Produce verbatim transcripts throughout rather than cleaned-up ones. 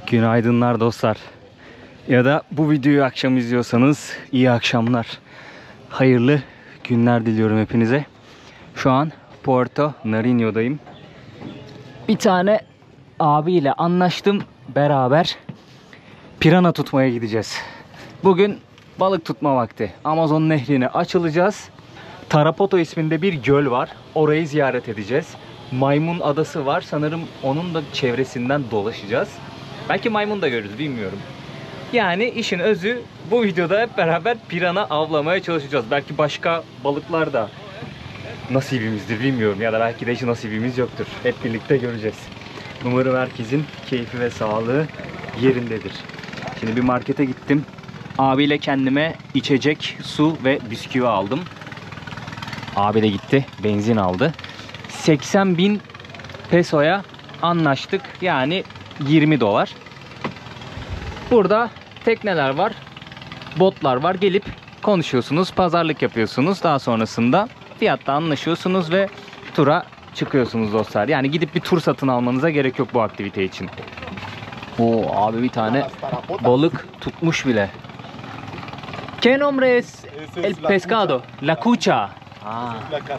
Günaydınlar dostlar. Ya da bu videoyu akşam izliyorsanız iyi akşamlar. Hayırlı günler diliyorum hepinize. Şu an Puerto Nariño'dayım. Bir tane abiyle anlaştım. Beraber pirana tutmaya gideceğiz. Bugün balık tutma vakti. Amazon nehrine açılacağız. Tarapoto isminde bir göl var. Orayı ziyaret edeceğiz. Maymun adası var. Sanırım onun da çevresinden dolaşacağız. Belki maymun da görürüz, bilmiyorum. Yani işin özü, bu videoda hep beraber pirana avlamaya çalışacağız. Belki başka balıklar da nasibimizdir, bilmiyorum. Ya da belki de hiç nasibimiz yoktur. Hep birlikte göreceğiz. Umarım herkesin keyfi ve sağlığı yerindedir. Şimdi bir markete gittim. Abiyle kendime içecek, su ve bisküvi aldım. Abi de gitti, benzin aldı. seksen bin pesoya anlaştık. Yani yirmi dolar. Burada tekneler var, botlar var. Gelip konuşuyorsunuz, pazarlık yapıyorsunuz. Daha sonrasında fiyatta anlaşıyorsunuz ve tura çıkıyorsunuz dostlar. Yani gidip bir tur satın almanıza gerek yok bu aktivite için. Oo, abi bir tane balık tutmuş bile. ¿Qué nombre es el pescado? La cucha. Ah.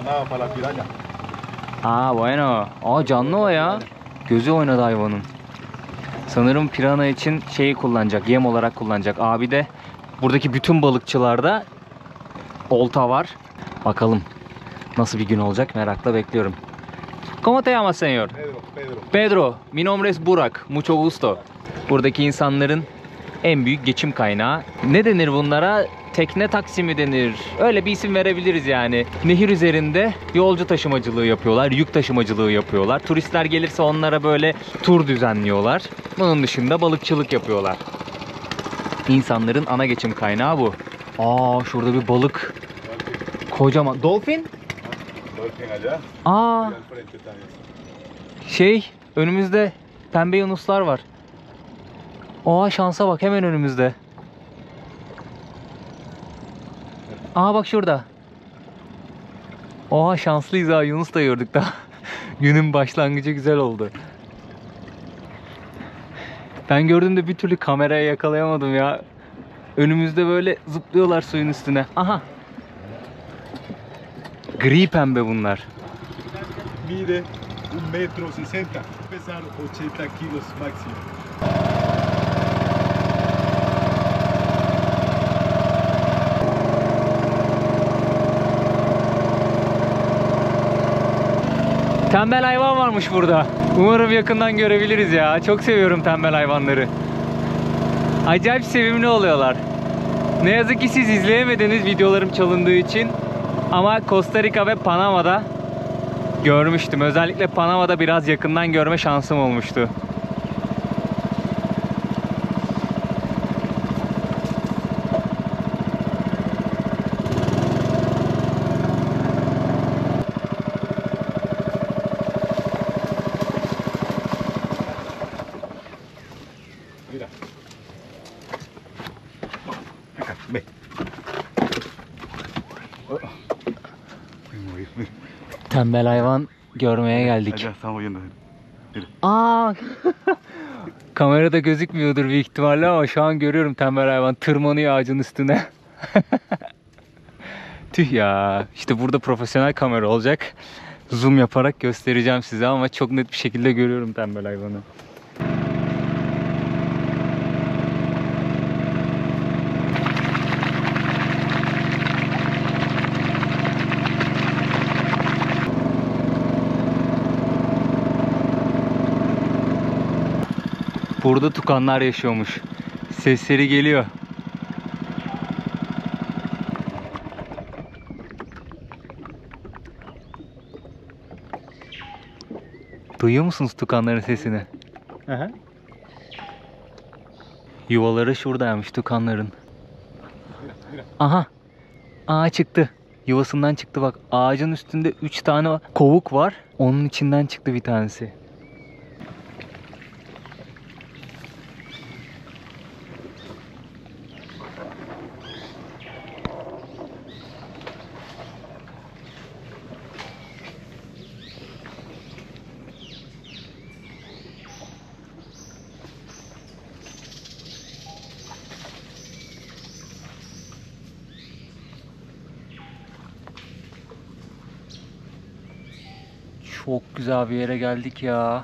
Ah, bueno. Aa, canlı o ya. Gözü oynadı hayvanın. Sanırım pirana için şeyi kullanacak, yem olarak kullanacak. Abi de buradaki bütün balıkçılarda olta var. Bakalım nasıl bir gün olacak, merakla bekliyorum. ¿Cómo te llamas, señor? Pedro, Pedro. Pedro, mi nombre es Burak. Mucho gusto. Buradaki insanların en büyük geçim kaynağı. Ne denir bunlara? Tekne taksimi denir. Öyle bir isim verebiliriz yani. Nehir üzerinde yolcu taşımacılığı yapıyorlar, yük taşımacılığı yapıyorlar. Turistler gelirse onlara böyle tur düzenliyorlar. Bunun dışında balıkçılık yapıyorlar. İnsanların ana geçim kaynağı bu. Aa, şurada bir balık. Kocaman. Dolphin? Aa. Şey, önümüzde pembe yunuslar var. Aa, şansa bak, hemen önümüzde. Aa, bak şurada. Oha, şanslıyız ha, Yunus da gördük daha. Günün başlangıcı güzel oldu. Ben gördüğümde bir türlü kameraya yakalayamadım ya. Önümüzde böyle zıplıyorlar suyun üstüne. Aha. Gri pembe bunlar. Mide un metro sesenta, pesar ochenta kilos máximo. Tembel hayvan varmış burada. Umarım yakından görebiliriz ya. Çok seviyorum tembel hayvanları. Acayip sevimli oluyorlar. Ne yazık ki siz izleyemediniz videolarım çalındığı için. Ama Costa Rica ve Panama'da görmüştüm. Özellikle Panama'da biraz yakından görme şansım olmuştu. Tembel hayvan görmeye geldik. Aa, kamerada gözükmüyordur büyük ihtimalle ama şu an görüyorum, tembel hayvan tırmanıyor ağacın üstüne. Tüh ya, işte burada profesyonel kamera olacak. Zoom yaparak göstereceğim size ama çok net bir şekilde görüyorum tembel hayvanı. Burada tukanlar yaşıyormuş. Sesleri geliyor. Duyuyor musunuz tukanların sesini? Aha. Yuvaları şuradaymış tukanların. Aha. Aa, çıktı. Yuvasından çıktı bak. Ağacın üstünde üç tane kovuk var. Onun içinden çıktı bir tanesi. Çok güzel bir yere geldik ya.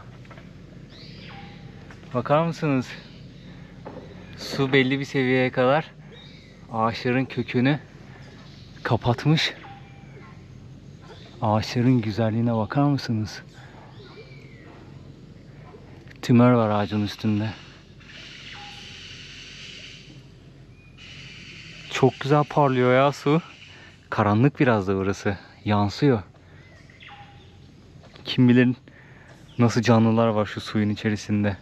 Bakar mısınız? Su belli bir seviyeye kadar ağaçların kökünü kapatmış. Ağaçların güzelliğine bakar mısınız? Tümör var ağacın üstünde. Çok güzel parlıyor ya su. Karanlık biraz da burası. Yansıyor. Kim bilir nasıl canlılar var şu suyun içerisinde.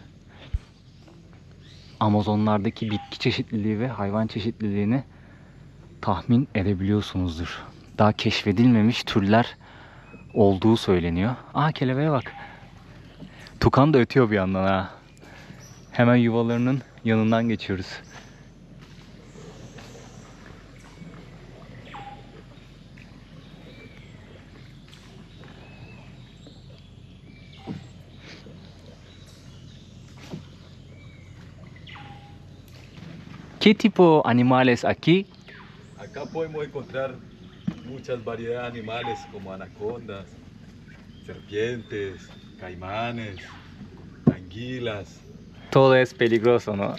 Amazonlardaki bitki çeşitliliği ve hayvan çeşitliliğini tahmin edebiliyorsunuzdur. Daha keşfedilmemiş türler olduğu söyleniyor. Aa, kelebeğe bak. Tukan da ötüyor bir yandan ha. Hemen yuvalarının yanından geçiyoruz. ¿Qué tipo animales aquí? Acá podemos encontrar muchas variedades de animales como anacondas, serpientes, caimanes, anguilas. Todo es peligroso, ¿no?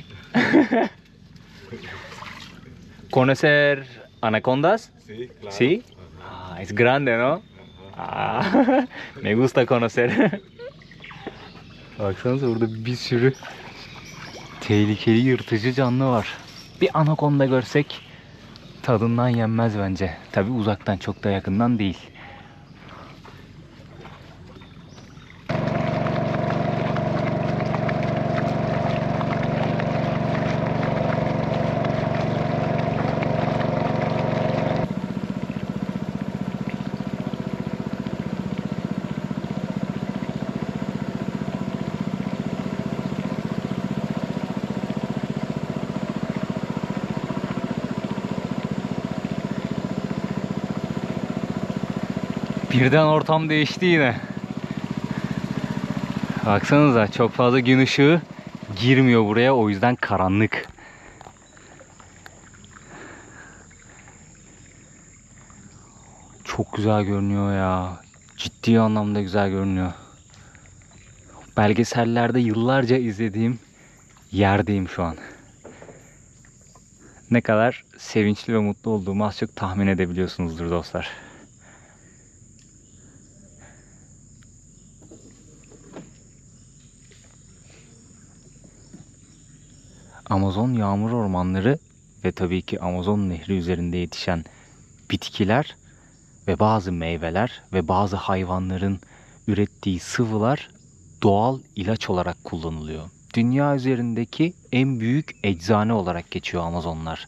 ¿Conocer anacondas? Sí, claro. ¿Sí? Ajá, Ah, es grande, ¿no? ajá. Ah, me gusta conocer. Baksanıza burada bir sürü tehlikeli yırtıcı canlı var. Bir anakonda görsek tadından yenmez bence. Tabi uzaktan, çok da yakından değil. Birden ortam değişti yine. Baksanıza, çok fazla gün ışığı girmiyor buraya, o yüzden karanlık. Çok güzel görünüyor ya. Ciddi anlamda güzel görünüyor. Belgesellerde yıllarca izlediğim yerdeyim şu an. Ne kadar sevinçli ve mutlu olduğumu az çok tahmin edebiliyorsunuzdur dostlar. Amazon yağmur ormanları ve tabii ki Amazon Nehri üzerinde yetişen bitkiler ve bazı meyveler ve bazı hayvanların ürettiği sıvılar doğal ilaç olarak kullanılıyor. Dünya üzerindeki en büyük eczane olarak geçiyor Amazonlar.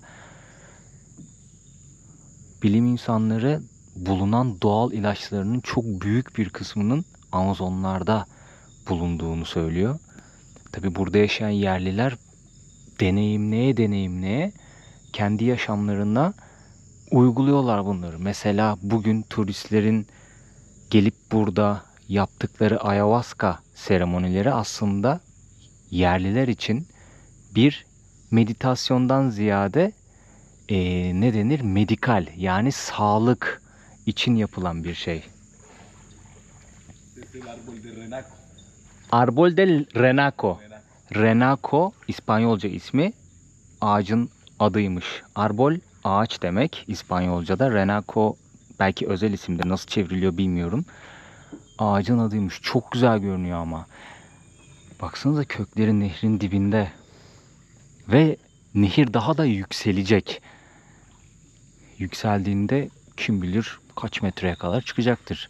Bilim insanları bulunan doğal ilaçlarının çok büyük bir kısmının Amazonlarda bulunduğunu söylüyor. Tabii burada yaşayan yerliler deneyimleye deneyimleye kendi yaşamlarına uyguluyorlar bunları. Mesela bugün turistlerin gelip burada yaptıkları ayahuasca seremonileri aslında yerliler için bir meditasyondan ziyade e, ne denir? Medikal, yani sağlık için yapılan bir şey. Este es el árbol de renaco. Arbol del Renaco. Renaco. Renaco İspanyolca ismi, ağacın adıymış. Arbol ağaç demek İspanyolca'da. Renaco belki özel isimdir. Nasıl çevriliyor bilmiyorum. Ağacın adıymış. Çok güzel görünüyor ama. Baksanıza, kökleri nehrin dibinde. Ve nehir daha da yükselecek. Yükseldiğinde kim bilir kaç metreye kadar çıkacaktır.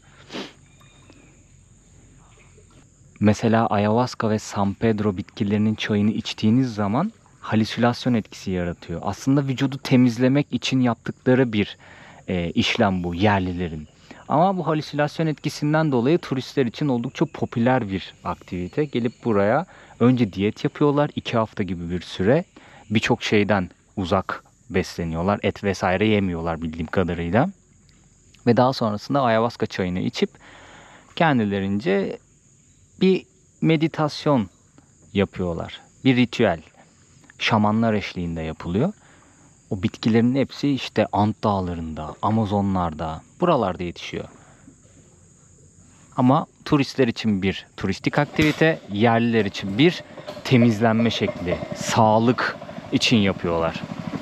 Mesela ayahuasca ve San Pedro bitkilerinin çayını içtiğiniz zaman halüsinasyon etkisi yaratıyor. Aslında vücudu temizlemek için yaptıkları bir e, işlem bu yerlilerin. Ama bu halüsinasyon etkisinden dolayı turistler için oldukça popüler bir aktivite. Gelip buraya önce diyet yapıyorlar, iki hafta gibi bir süre. Birçok şeyden uzak besleniyorlar. Et vesaire yemiyorlar bildiğim kadarıyla. Ve daha sonrasında ayahuasca çayını içip kendilerince bir meditasyon yapıyorlar. Bir ritüel. Şamanlar eşliğinde yapılıyor. O bitkilerin hepsi işte Ant dağlarında, Amazonlarda, buralarda yetişiyor. Ama turistler için bir turistik aktivite, yerliler için bir temizlenme şekli, sağlık için yapıyorlar.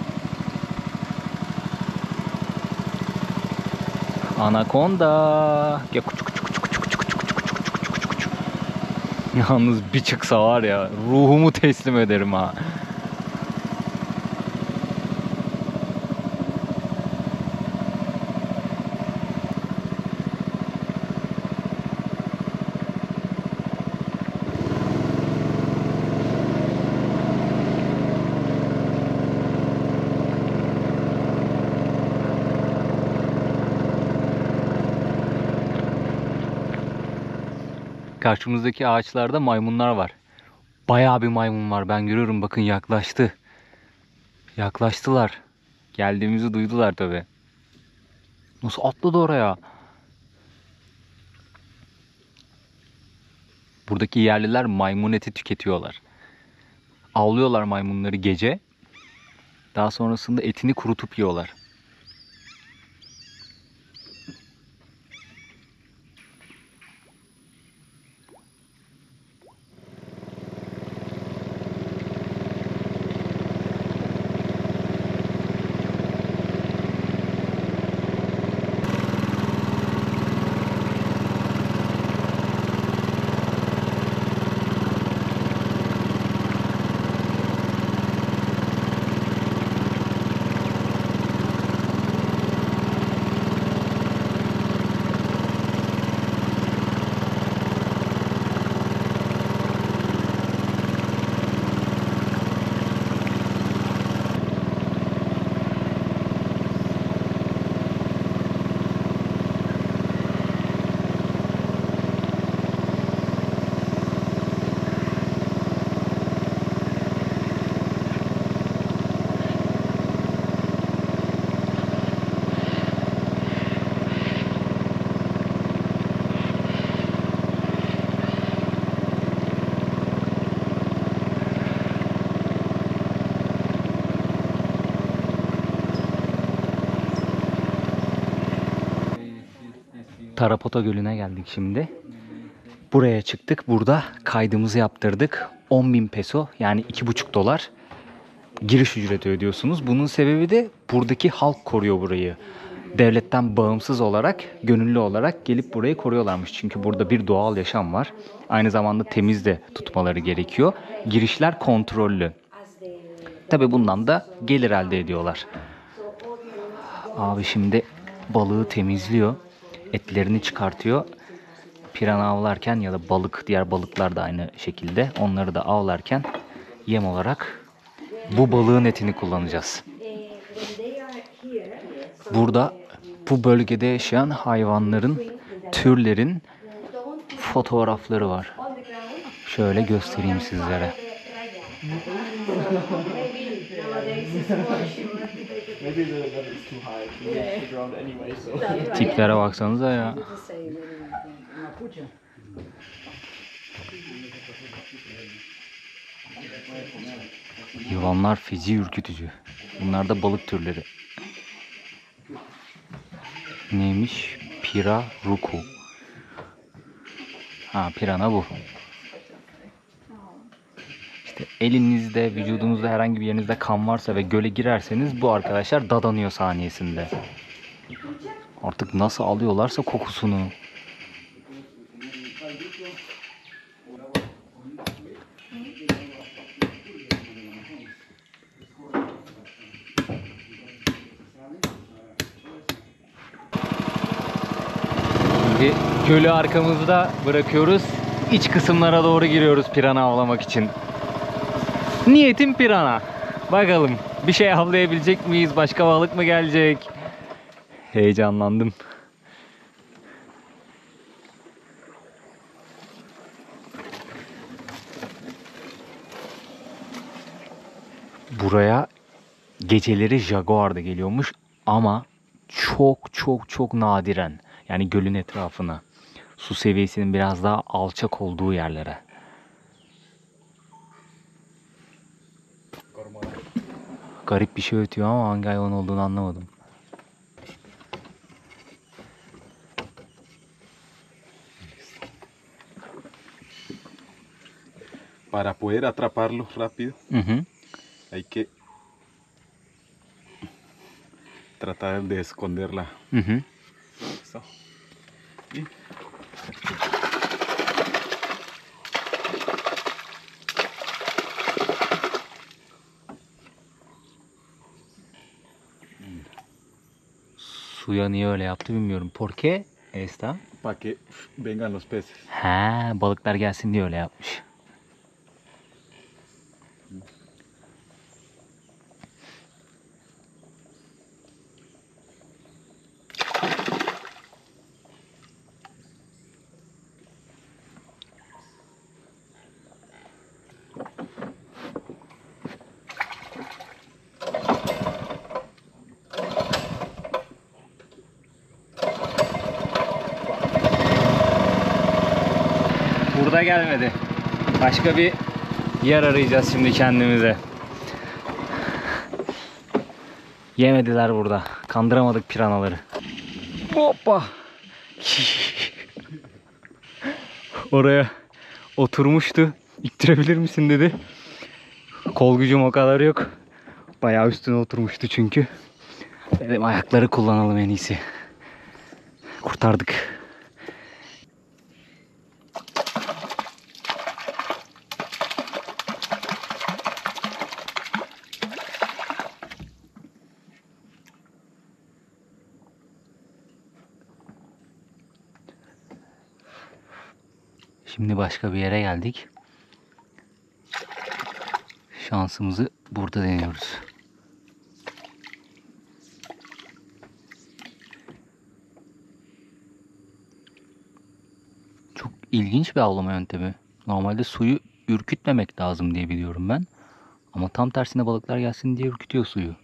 Anakonda. Ya küçük küçük küçük küçük küçük küçük küçük küçük küçük küçük. Yalnız bir çıksa var ya, ruhumu teslim ederim ha. Karşımızdaki ağaçlarda maymunlar var. Bayağı bir maymun var. Ben görüyorum, bakın yaklaştı. Yaklaştılar. Geldiğimizi duydular tabii. Nasıl atladı oraya? Buradaki yerliler maymun eti tüketiyorlar. Avlıyorlar maymunları gece. Daha sonrasında etini kurutup yiyorlar. Tarapota Gölü'ne geldik şimdi. Buraya çıktık. Burada kaydımızı yaptırdık. on bin peso, yani iki buçuk dolar giriş ücreti ödüyorsunuz. Bunun sebebi de buradaki halk koruyor burayı. Devletten bağımsız olarak, gönüllü olarak gelip burayı koruyorlarmış. Çünkü burada bir doğal yaşam var. Aynı zamanda temiz de tutmaları gerekiyor. Girişler kontrollü. Tabii bundan da gelir elde ediyorlar. Abi şimdi balığı temizliyor. Etlerini çıkartıyor. Pirana avlarken ya da balık, diğer balıklar da aynı şekilde, onları da avlarken yem olarak bu balığın etini kullanacağız. Burada bu bölgede yaşayan hayvanların, türlerin fotoğrafları var. Şöyle göstereyim sizlere. Tiplere baksanıza ya. Yılanlar feci ürkütücü. Bunlar da balık türleri. Neymiş? Pirarucu. Ha, pirana bu. İşte elinizde, vücudunuzda herhangi bir yerinizde kan varsa ve göle girerseniz bu arkadaşlar dadanıyor saniyesinde. Artık nasıl alıyorlarsa kokusunu. Şimdi gölü arkamızda bırakıyoruz. İç kısımlara doğru giriyoruz pirana avlamak için. Niyetim pirana. Bakalım bir şey avlayabilecek miyiz? Başka balık mı gelecek? Heyecanlandım. Buraya geceleri jaguar da geliyormuş ama çok çok çok nadiren. Yani gölün etrafına. Su seviyesinin biraz daha alçak olduğu yerlere. Garip bir şey ötüyor ama hangi hayvan olduğunu anlamadım. para poder atraparlo rápido, Hı hı. hay que tratar de esconderla. Hı hı. Eso. Y Suya niye öyle yaptı bilmiyorum. ¿Por qué esta? para que vengan los peces. Ha, balıklar gelsin diye öyle yapmış. Burada gelmedi. Başka bir yer arayacağız şimdi kendimize. Yemediler burada. Kandıramadık piranaları. Hoppa. Oraya oturmuştu. İttirebilir misin dedi. Kol gücüm o kadar yok. Bayağı üstüne oturmuştu çünkü. Dedim ayakları kullanalım en iyisi. Kurtardık. Şimdi başka bir yere geldik. Şansımızı burada deniyoruz. Çok ilginç bir avlama yöntemi. Normalde suyu ürkütmemek lazım diye biliyorum ben. Ama tam tersine balıklar gelsin diye ürkütüyor suyu.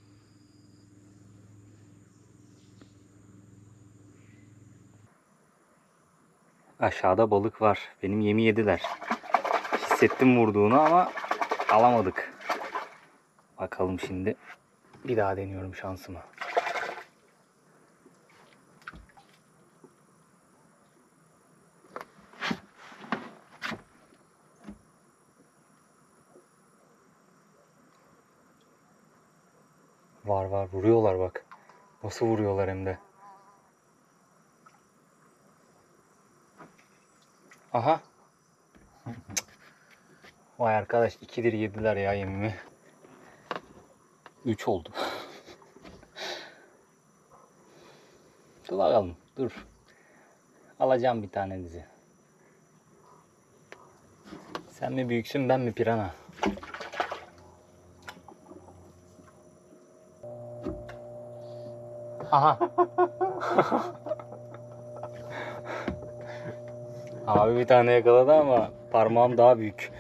Aşağıda balık var. Benim yemi yediler. Hissettim vurduğunu ama alamadık. Bakalım şimdi. Bir daha deniyorum şansımı. Var var vuruyorlar bak. Nasıl vuruyorlar hem de. Aha. Vay arkadaş ikidir yediler ya yemimi. Üç oldu. Dur bakalım dur. Alacağım bir tane dizi. Sen mi büyüksün ben mi pirana? Aha. Abi bir tane yakaladı ama parmağım daha büyük.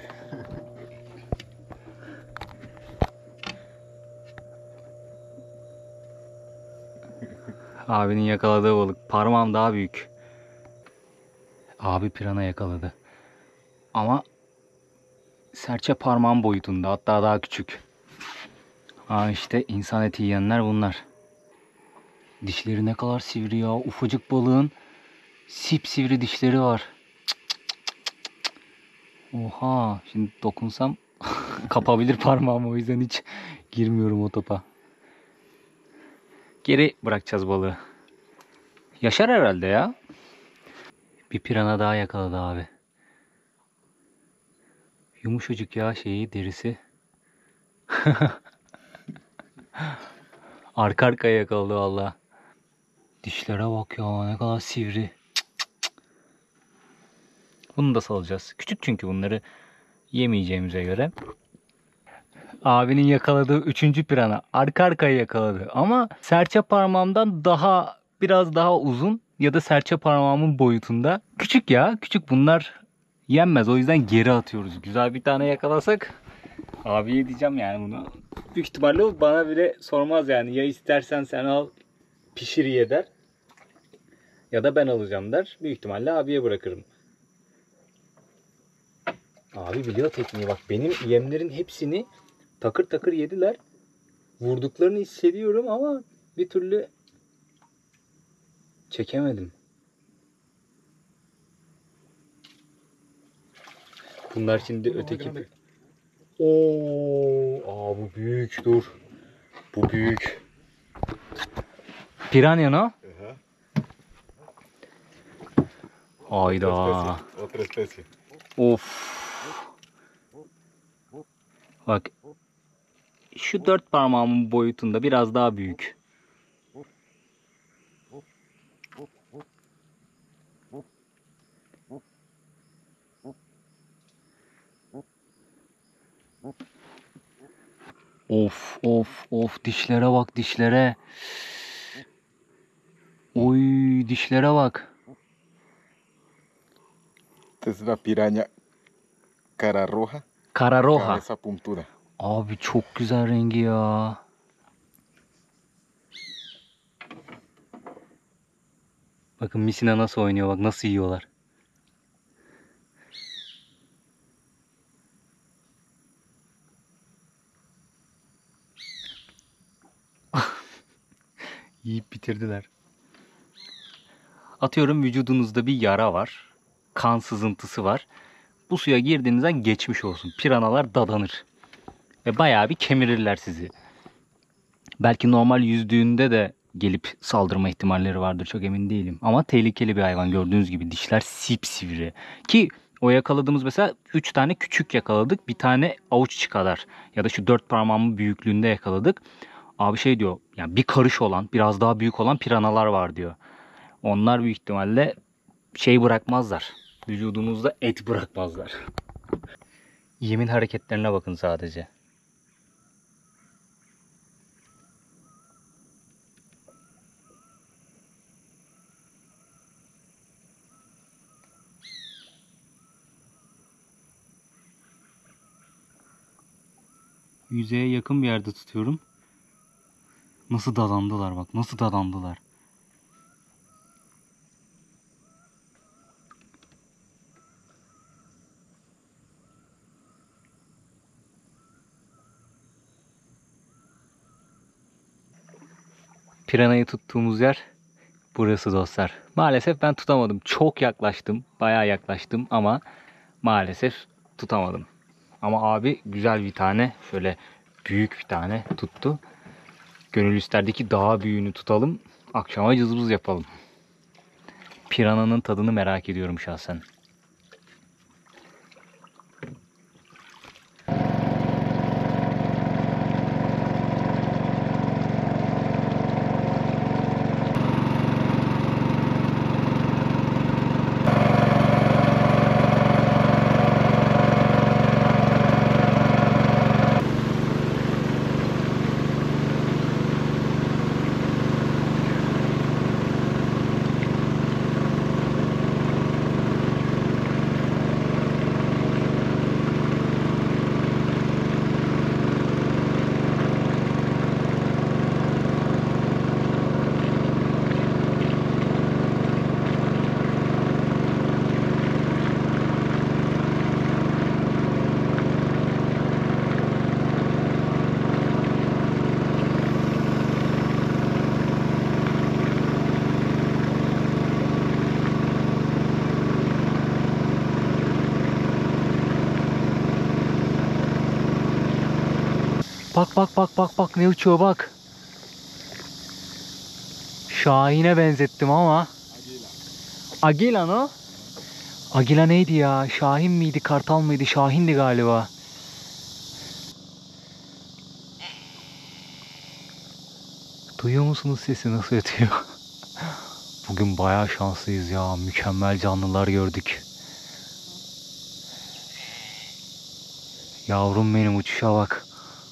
Abinin yakaladığı balık parmağım daha büyük. Abi pirana yakaladı. Ama serçe parmağım boyutunda, hatta daha küçük. Ha işte insan eti yiyenler bunlar. Dişleri ne kadar sivri ya. Ufacık balığın sipsivri dişleri var. Oha. Şimdi dokunsam kapabilir parmağımı, o yüzden hiç girmiyorum o topa. Geri bırakacağız balığı. Yaşar herhalde ya. Bir pirana daha yakaladı abi. Yumuşacık ya şeyi, derisi. Arka arkaya yakaladı valla. Dişlere bak ya, ne kadar sivri. Bunu da salacağız. Küçük çünkü, bunları yemeyeceğimize göre. Abinin yakaladığı üçüncü pirana. Arka arkaya yakaladı. Ama serçe parmağımdan daha biraz daha uzun ya da serçe parmağımın boyutunda. Küçük ya. Küçük, bunlar yenmez. O yüzden geri atıyoruz. Güzel bir tane yakalasak abiye diyeceğim yani bunu. Büyük ihtimalle o bana bile sormaz yani. Ya istersen sen al pişir ye der. Ya da ben alacağım der. Büyük ihtimalle abiye bırakırım. Abi biliyor tekniği bak. Benim yemlerin hepsini takır takır yediler. Vurduklarını hissediyorum ama bir türlü çekemedim. Bunlar şimdi öteki... Oo, aa bu büyük, dur. Bu büyük. Piranha no? Ajá. Hayda. Otra especie. Otra especie. Of. Bak. Şu dört parmağımın boyutunda, biraz daha büyük. Of of of, dişlere bak, dişlere. Oy, dişlere bak. Esta es la piraña cara roja, Kara roja. cabeza puntuda. Abi çok güzel rengi ya. Bakın misina nasıl oynuyor, bak nasıl yiyorlar. Yiyip bitirdiler. Atıyorum vücudunuzda bir yara var. Kan sızıntısı var. Bu suya girdiğinizden geçmiş olsun. Piranalar dadanır. Ve bayağı bir kemirirler sizi. Belki normal yüzdüğünde de gelip saldırma ihtimalleri vardır. Çok emin değilim. Ama tehlikeli bir hayvan. Gördüğünüz gibi dişler sipsivri. Ki o yakaladığımız mesela üç tane küçük yakaladık. Bir tane avuç kadar. Ya da şu dört parmağımın büyüklüğünde yakaladık. Abi şey diyor. Yani bir karış olan, biraz daha büyük olan piranalar var diyor. Onlar büyük ihtimalle şey bırakmazlar. Vücudunuzda et bırakmazlar. Yemin hareketlerine bakın sadece. Yüzeye yakın bir yerde tutuyorum. Nasıl dadandılar bak, nasıl dadandılar. Piranayı tuttuğumuz yer burası dostlar. Maalesef ben tutamadım. Çok yaklaştım. Bayağı yaklaştım ama maalesef tutamadım. Ama abi güzel bir tane, şöyle büyük bir tane tuttu. Gönül isterdi ki daha büyüğünü tutalım. Akşama cızbız yapalım. Pirananın tadını merak ediyorum şahsen. Bak bak bak bak bak ne uçuyor bak. Şahin'e benzettim ama. Agila no? Agila neydi ya? Şahin miydi? Kartal mıydı? Şahin'di galiba. Duyuyor musunuz sesi nasıl ötüyor? Bugün bayağı şanslıyız ya. Mükemmel canlılar gördük. Yavrum benim, uçuşa bak.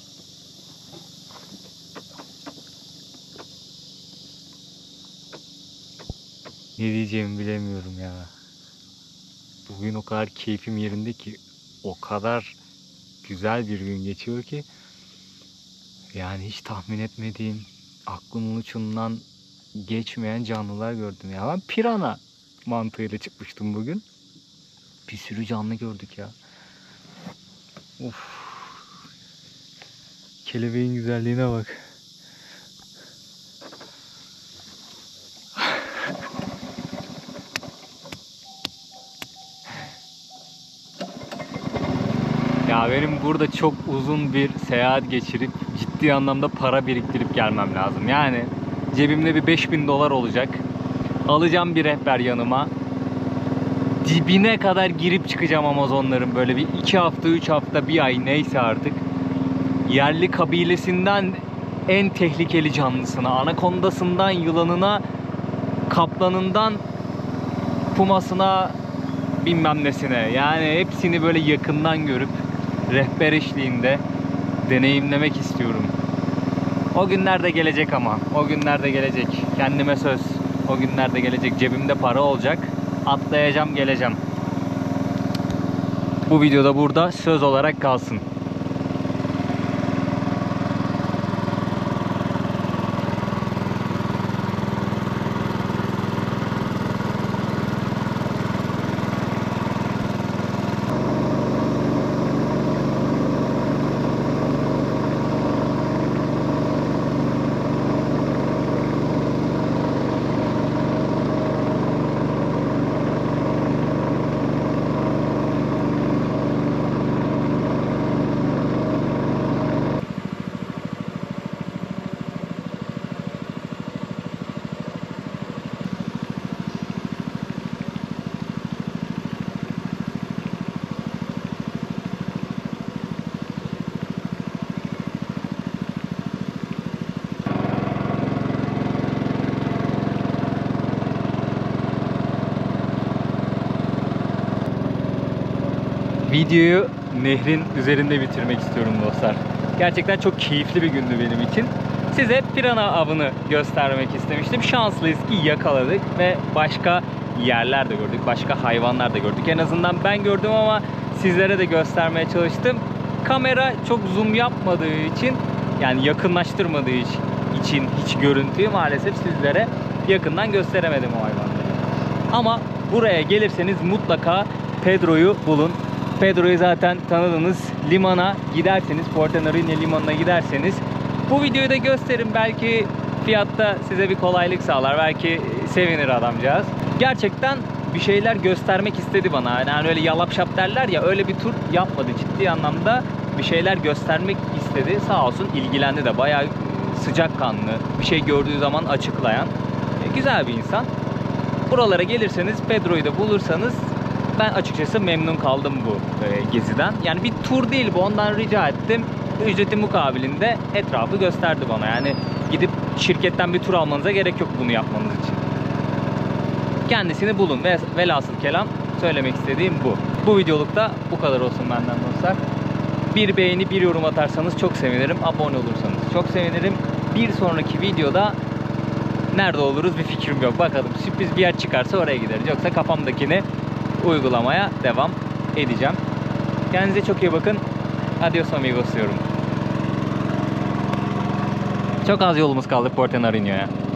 Ne diyeceğimi bilemiyorum ya. Bugün o kadar keyfim yerinde ki, o kadar güzel bir gün geçiyor ki, yani hiç tahmin etmediğim, aklımın ucundan geçmeyen canlılar gördüm ya. Ben pirana mantığıyla çıkmıştım bugün. Bir sürü canlı gördük ya. Of. Kelebeğin güzelliğine bak. Ya benim burada çok uzun bir seyahat geçirip ciddi anlamda para biriktirip gelmem lazım. Yani cebimde bir beş bin dolar olacak. Alacağım bir rehber yanıma. Dibine kadar girip çıkacağım Amazonların, böyle bir iki hafta, üç hafta, bir ay neyse artık. Yerli kabilesinden en tehlikeli canlısına, anakondasından yılanına, kaplanından pumasına, bilmem nesine. Yani hepsini böyle yakından görüp rehber eşliğinde deneyimlemek istiyorum. O günler de gelecek ama. O günler de gelecek. Kendime söz. O günler de gelecek. Cebimde para olacak. Atlayacağım, geleceğim. Bu videoda burada söz olarak kalsın. Videoyu nehrin üzerinde bitirmek istiyorum dostlar. Gerçekten çok keyifli bir gündü benim için. Size pirana avını göstermek istemiştim. Şanslıyız ki yakaladık ve başka yerler de gördük. Başka hayvanlar da gördük. En azından ben gördüm ama sizlere de göstermeye çalıştım. Kamera çok zoom yapmadığı için, yani yakınlaştırmadığı için hiç görüntüyü maalesef sizlere yakından gösteremedim o hayvanları. Ama buraya gelirseniz mutlaka Pedro'yu bulun. Pedro'yu zaten tanıdınız. Limana giderseniz, Puerto Nariño limanına giderseniz bu videoyu da gösterin. Belki fiyatta size bir kolaylık sağlar. Belki sevinir adamcağız. Gerçekten bir şeyler göstermek istedi bana. Yani öyle yalap şap derler ya, öyle bir tur yapmadı. Ciddi anlamda bir şeyler göstermek istedi. Sağ olsun ilgilendi de, bayağı sıcakkanlı, bir şey gördüğü zaman açıklayan güzel bir insan. Buralara gelirseniz, Pedro'yu da bulursanız, ben açıkçası memnun kaldım bu e, geziden. Yani bir tur değil bu, ondan rica ettim. Ücreti mukabilinde etrafı gösterdi bana. Yani gidip şirketten bir tur almanıza gerek yok bunu yapmanız için. Kendisini bulun ve velhasıl kelam söylemek istediğim bu. Bu videolukta bu kadar olsun benden dostlar. Bir beğeni, bir yorum atarsanız çok sevinirim. Abone olursanız çok sevinirim. Bir sonraki videoda nerede oluruz bir fikrim yok. Bakalım, sürpriz bir yer çıkarsa oraya gideriz. Yoksa kafamdakini uygulamaya devam edeceğim. Kendinize çok iyi bakın. Adios amigos diyorum. Çok az yolumuz kaldı Puerto Nariño'ya.